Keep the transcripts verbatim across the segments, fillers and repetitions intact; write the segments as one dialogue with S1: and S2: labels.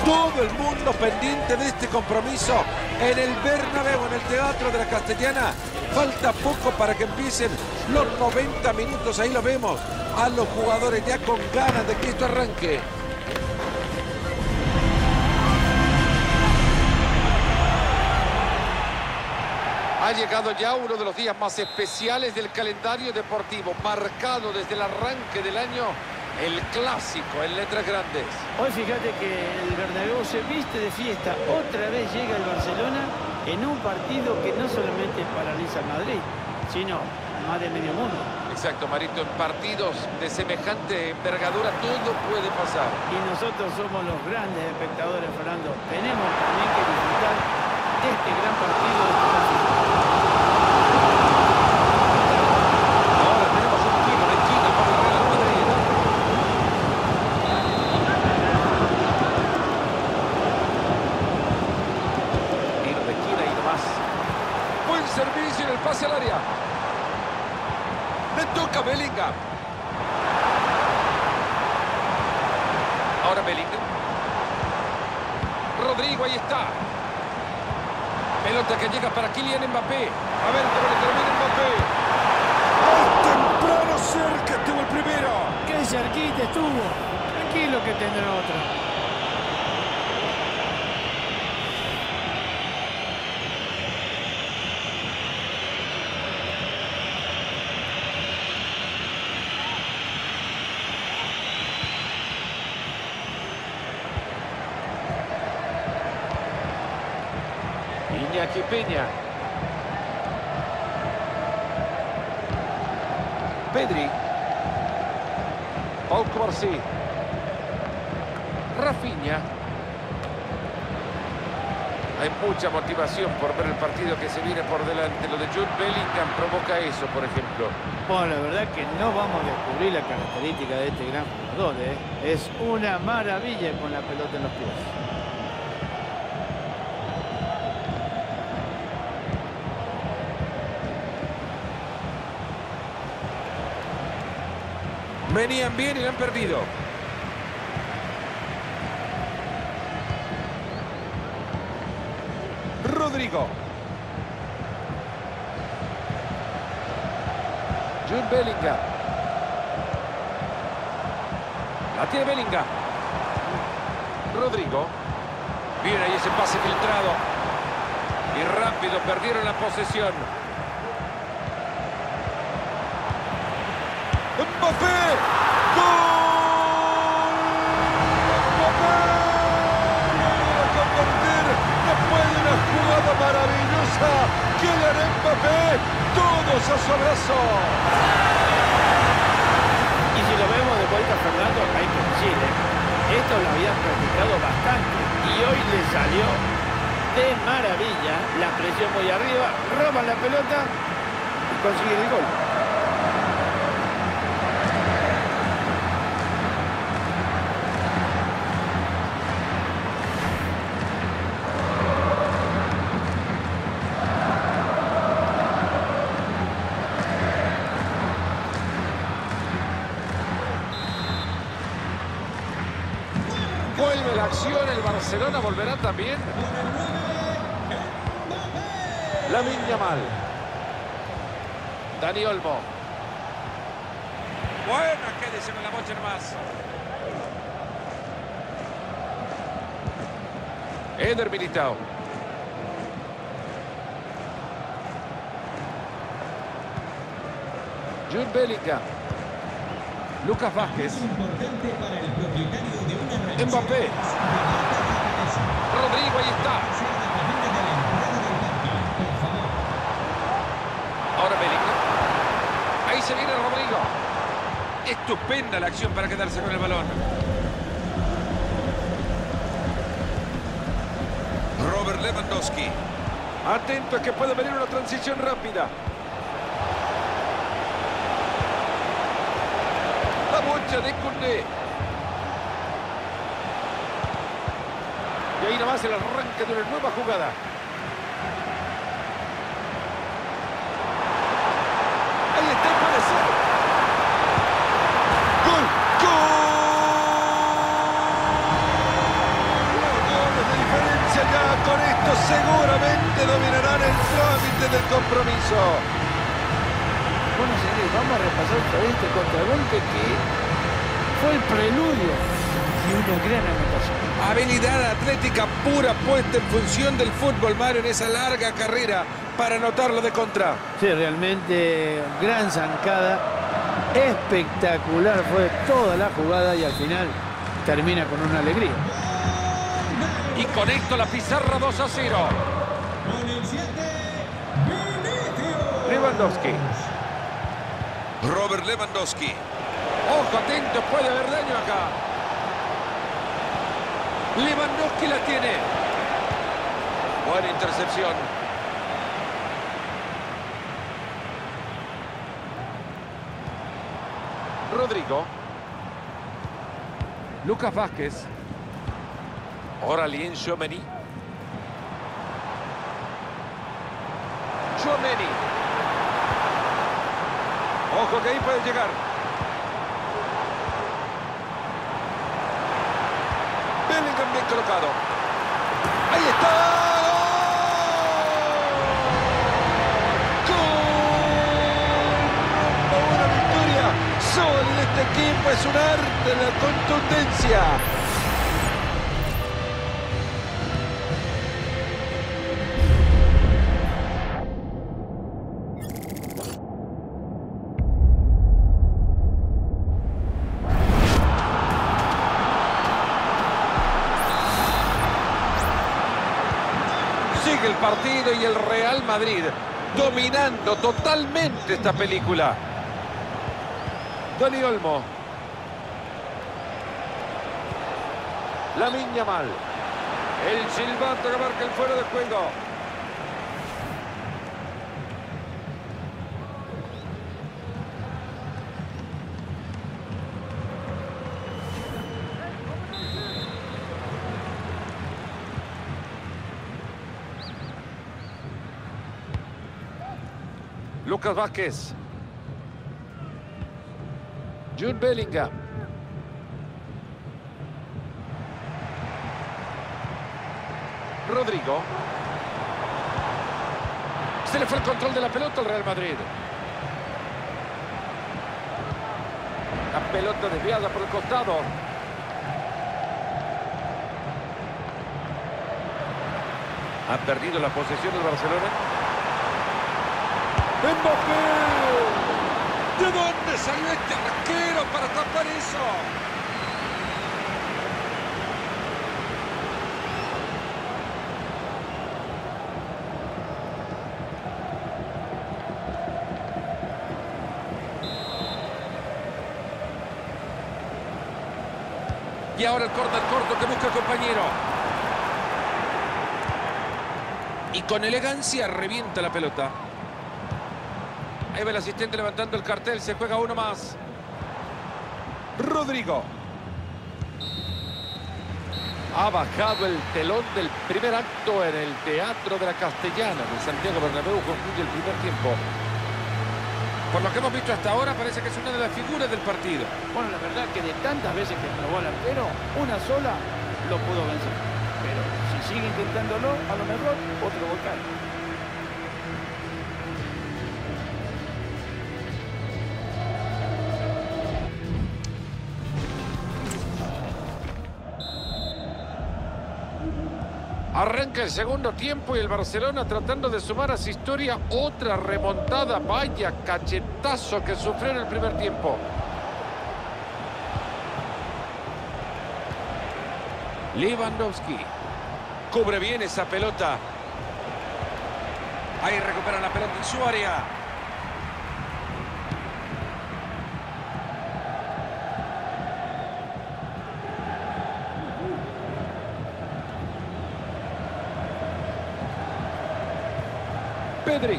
S1: Todo el mundo pendiente de este compromiso en el Bernabéu, en el Teatro de la Castellana. Falta poco para que empiecen los noventa minutos. Ahí lo vemos a los jugadores ya con ganas de que esto arranque.
S2: Ha llegado ya uno de los días más especiales del calendario deportivo, marcado desde el arranque del año, el clásico en letras grandes.
S3: Hoy fíjate que el Bernabéu se viste de fiesta. Otra vez llega el Barcelona en un partido que no solamente paraliza a Madrid, sino más de medio mundo.
S2: Exacto, Marito, en partidos de semejante envergadura todo puede pasar.
S3: Y nosotros somos los grandes espectadores, Fernando. Tenemos también que disfrutar de este gran partido de esta final.
S1: Ahora tenemos un tiro de esquina para el Real Madrid. Tiro de esquina y nomás.
S2: Buen servicio en el pase al área.
S1: Le toca a Bellingham.
S2: Ahora Bellingham. Rodrigo, ahí está. Pelota que llega para Kylian Mbappé. A ver cómo le termina Mbappé.
S1: Temprano cerca estuvo el primero.
S3: ¡Qué cerquita estuvo! Tranquilo que tendrá otra.
S2: Iñaki Peña.
S1: Pedri.
S2: Pau Cubarsí. Rafinha. Hay mucha motivación por ver el partido que se viene por delante. Lo de Jude Bellingham provoca eso, por ejemplo.
S3: Bueno, la verdad que no vamos a descubrir la característica de este gran jugador, ¿eh? Es una maravilla con la pelota en los pies.
S1: Venían bien y lo han perdido. Rodrigo.
S2: Jude Bellingham.
S1: La tiene Bellingham.
S2: Rodrigo.
S1: Bien ahí ese pase filtrado.
S2: Y rápido perdieron la posesión.
S1: ¡Mbappé! ¡Gol! ¡Mbappé! ¡Logra convertir después de una jugada maravillosa! ¡Kylian Mbappé! ¡Todos a su abrazo!
S3: Y si lo vemos de vuelta, Fernando, hay que decir, ¿eh? Esto lo habían practicado bastante y hoy le salió de maravilla. La presión muy arriba, roban la pelota y consiguen el gol.
S2: Vuelve la acción, el Barcelona volverá también.
S1: Lamine Yamal.
S2: Dani Olmo.
S1: Buena, quédese con la bocha nomás.
S2: Eder Militao. Jude Bellingham. Lucas Vázquez. Mbappé. Rodrigo, ahí está. Ahora Bellingham. Ahí se viene Rodrigo.
S1: Estupenda la acción para quedarse con el balón. Robert Lewandowski.
S2: Atento, que puede venir una transición rápida. La bocha de Koundé. Y ahí nomás el arranque de una nueva jugada. Ahí está, puede ser. ¡Gol! ¡Gol!
S1: antes del compromiso.
S3: Bueno, señores, vamos a repasar otra vez este contragolpe que fue el preludio de una gran anotación.
S1: Habilidad atlética pura puesta en función del fútbol, Mario, en esa larga carrera para anotarlo de contra.
S3: Sí, realmente gran zancada, espectacular fue toda la jugada y al final termina con una alegría.
S2: Y con esto la pizarra dos a cero. Lewandowski.
S1: Robert Lewandowski.
S2: Ojo, atento, puede haber daño acá. Lewandowski la tiene. Buena intercepción. Rodrigo. Lucas Vázquez. Ahora Lien Tchouaméni. Tchouaméni. Ojo que ahí puede llegar. Bellingham bien colocado. Ahí está. ¡Gol! ¡Una victoria! Solo en este equipo es un arte de la contundencia. Sigue el partido y el Real Madrid dominando totalmente esta película. Dani Olmo. Lamine Yamal. El silbato que marca el fuera de juego. Lucas Vázquez. Jude Bellingham. Rodrigo. Se le fue el control de la pelota al Real Madrid. La pelota desviada por el costado. Ha perdido la posesión del Barcelona. ¡Mbappé! ¿De dónde salió este arquero para tapar eso? Y ahora el córner corto que busca el compañero. Y con elegancia revienta la pelota. Ahí va el asistente levantando el cartel. Se juega uno más. Rodrigo. Ha bajado el telón del primer acto en el Teatro de la Castellana de Santiago Bernabéu. Concluye el primer tiempo. Por lo que hemos visto hasta ahora, parece que es una de las figuras del partido.
S3: Bueno, la verdad que de tantas veces que probó al arquero, una sola lo pudo vencer. Pero si sigue intentándolo, a lo mejor otro volcán.
S2: Arranca el segundo tiempo y el Barcelona tratando de sumar a su historia otra remontada. Vaya cachetazo que sufrió en el primer tiempo. Lewandowski. Cubre bien esa pelota. Ahí recupera la pelota en su área. Pedri.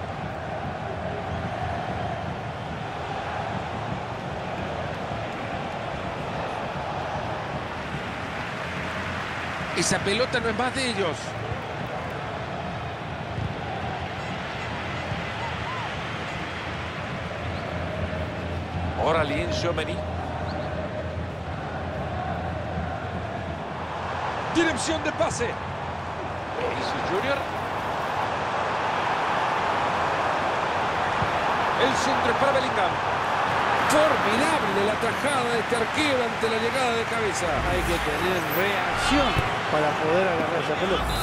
S2: Esa pelota no es más de ellos. Ahora Lien Tchouaméni. Tiene opción de pase. Vinicius Junior.
S1: El centro es para Bellingham.
S2: Formidable la tajada de este arquero ante la llegada de cabeza.
S3: Hay que tener reacción para poder agarrar esa pelota.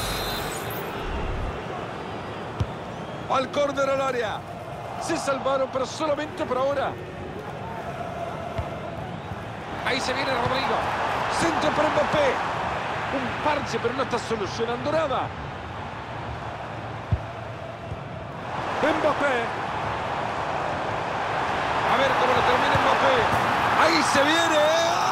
S1: Al córner al área. Se salvaron, pero solamente por ahora. Ahí se viene Rodrigo. Centro para Mbappé. Un parche, pero no está solucionando nada. Mbappé. A ver cómo lo termina Mbappé. Ahí se viene.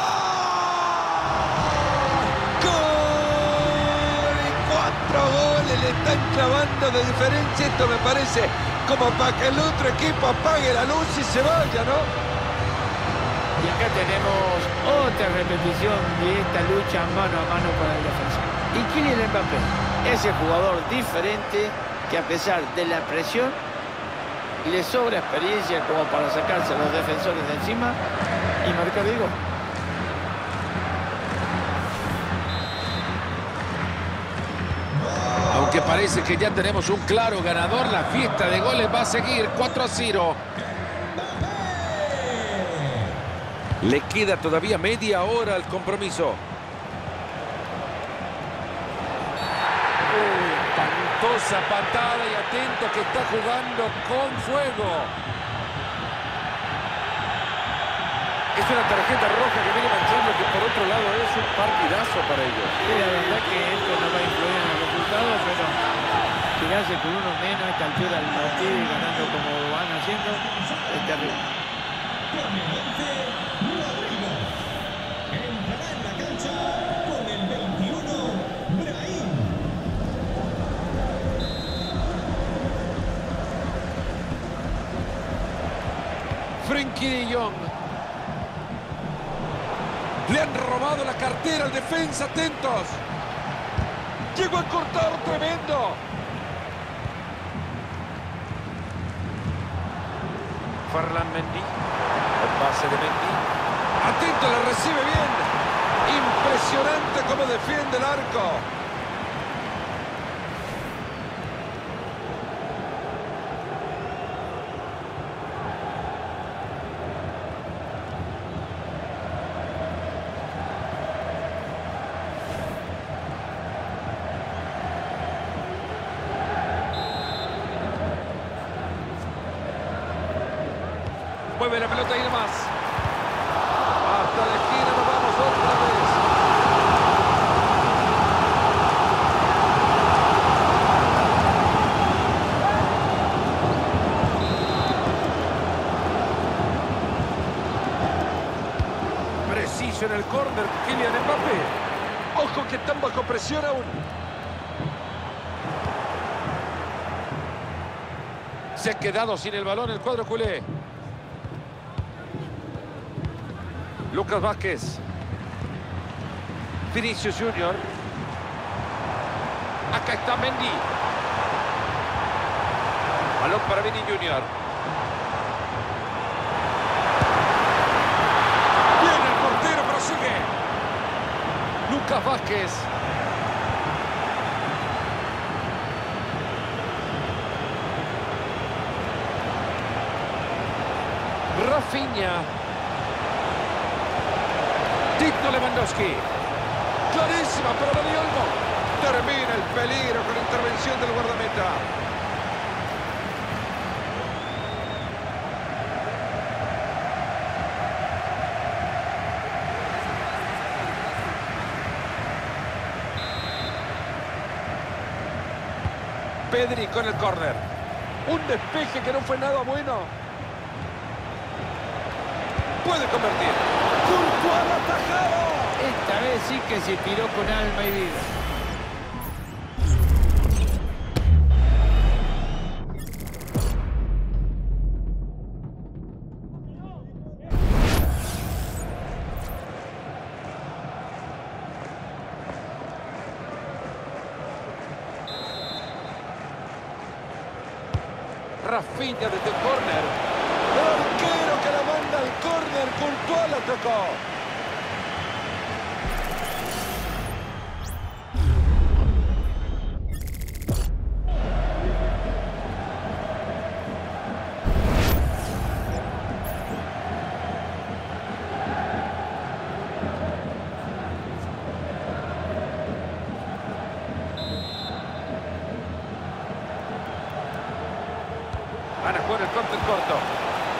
S1: ¡Gol! Y cuatro goles le están clavando de diferencia. Esto me parece como para que el otro equipo apague la luz y se vaya, ¿no?
S3: Y acá tenemos otra repetición de esta lucha mano a mano con el defensor. Y Kylian Mbappé es el jugador diferente que a pesar de la presión le sobra experiencia como para sacarse a los defensores de encima y marcar el gol.
S2: Aunque parece que ya tenemos un claro ganador, la fiesta de goles va a seguir cuatro a cero.
S1: Le queda todavía media hora al compromiso.
S2: Espantosa patada y atento que está jugando con fuego. Es una tarjeta roja que viene manchando, que por otro lado es un partidazo para ellos.
S3: Sí, la verdad que esto no va a influir en el resultado, pero quedarse con uno menos a esta altura del partido y ganando como van haciendo es terrible.
S1: Frenkie de Jong. Le han robado la cartera al defensa, atentos. Llegó a cortar tremendo.
S2: Ferland Mendy. El pase de Mendy.
S1: Atento, la recibe bien. Impresionante cómo defiende el arco. Mueve la pelota y nomás. Hasta la esquina nos vamos otra vez. Preciso en el córner, Kylian Mbappé. Ojo que están bajo presión aún.
S2: Se ha quedado sin el balón el cuadro culé. Lucas Vázquez. Vinicius Junior. Acá está Mendy. Balón para Vini Junior.
S1: Viene el portero, pero sigue.
S2: Lucas Vázquez. Rafinha.
S1: Tito Lewandowski. Clarísima para Dani Olmo. Termina el peligro con la intervención del guardameta. Pedri con el córner. Un despeje que no fue nada bueno. Puede convertir. Courtois atajado.
S3: Esta vez sí que se tiró con alma y vida.
S1: Rafinha desde el córner. El arquero que la manda al córner. Courtois la tocó.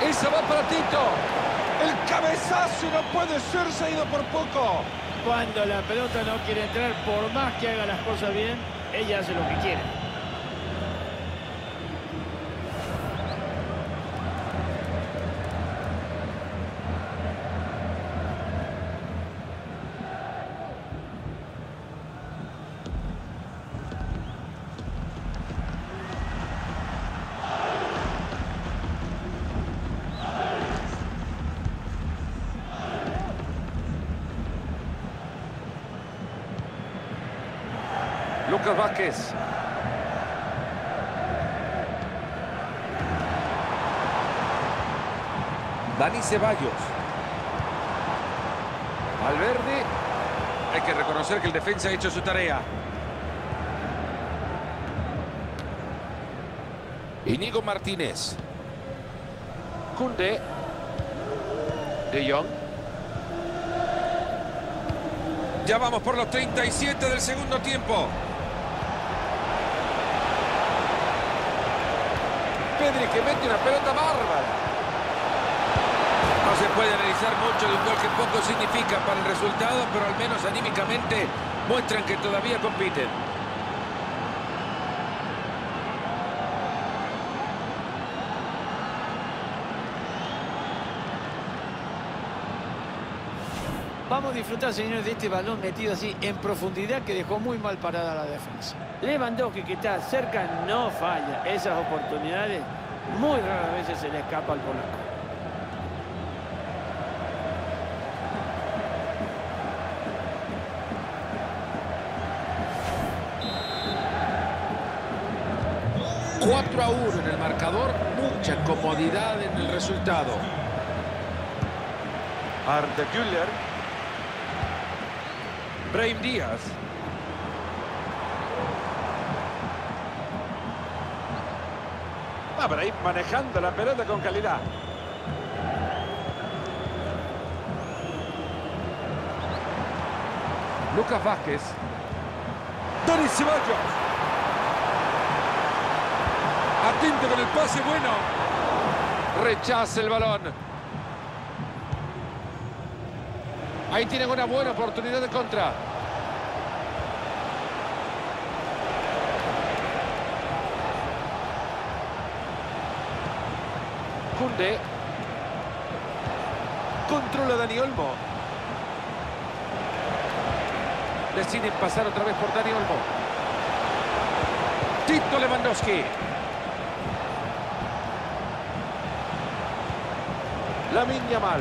S1: Esa va para Tito. El cabezazo no puede ser, se ha ido por poco.
S3: Cuando la pelota no quiere entrar, por más que haga las cosas bien, ella hace lo que quiere.
S2: Lucas Vázquez.
S1: Dani Ceballos.
S2: Valverde.
S1: Hay que reconocer que el defensa ha hecho su tarea.
S2: Íñigo Martínez. Koundé. De Jong.
S1: Ya vamos por los treinta y siete del segundo tiempo.
S2: Pedri que mete una pelota bárbara.
S1: No se puede analizar mucho de un gol que poco significa para el resultado, pero al menos anímicamente muestran que todavía compiten.
S3: Vamos a disfrutar, señores, de este balón metido así en profundidad que dejó muy mal parada la defensa. Lewandowski, que está cerca, no falla. Esas oportunidades muy raras veces se le escapa al polaco.
S2: cuatro a uno en el marcador. Mucha comodidad en el resultado.
S1: Arda Güler. Brahim Díaz. Va Brahim manejando la pelota con calidad.
S2: Lucas Vázquez.
S1: Dani Ceballos. Atento con el pase bueno.
S2: Rechaza el balón. Ahí tienen una buena oportunidad de contra. Koundé.
S1: Controla Dani Olmo.
S2: Deciden pasar otra vez por Dani Olmo.
S1: Tito Lewandowski. Lamine Yamal.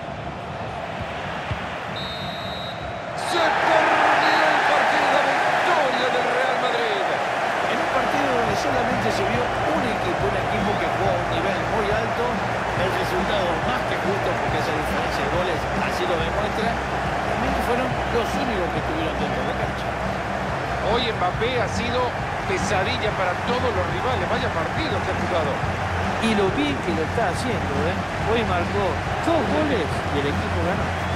S1: Se terminó el partido de victoria del Real Madrid.
S3: En un partido donde solamente se vio un equipo, un equipo que jugó a un nivel muy alto, el resultado más que justo porque esa diferencia de goles así lo demuestra, también fueron los únicos que estuvieron dentro de la cancha.
S2: Hoy Mbappé ha sido pesadilla para todos los rivales. Vaya partido que ha jugado.
S3: Y lo bien que lo está haciendo, ¿eh? Hoy marcó dos goles y el equipo ganó.